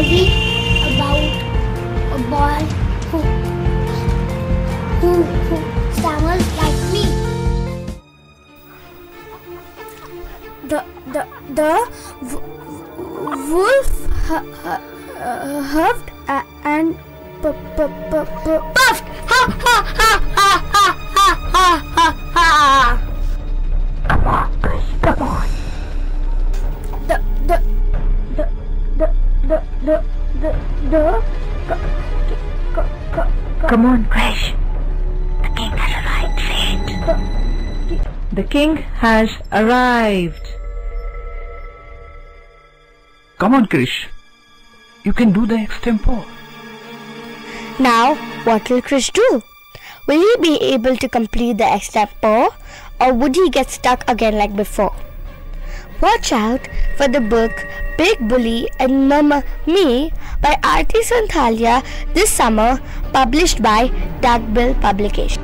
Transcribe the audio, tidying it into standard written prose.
story about a boy who stammers like me. The wolf huffed and puffed. Ha ha ha ha ha ha ha ha. Come on, Krish, come on. Come on, Krish. The king has arrived. Say it. The king has arrived. Come on, Krish. You can do the extempo. Now, what will Krish do? Will he be able to complete the extempo, or would he get stuck again like before? Watch out for the book Big Bully and Mama Me by Aarti Santhalia this summer, published by Duckbill Publication.